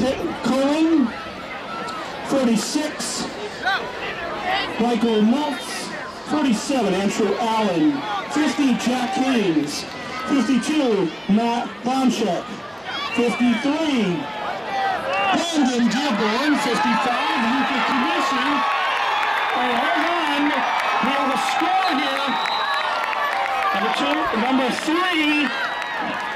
Cohen. 46, Michael Maltz. 47, Andrew Allen. 50, Jack Haynes. 52, Matt Bonchek. 53, Brandon Dearborn. 55, Luca Commission. Oh, hold on. We have a score here. Number 3,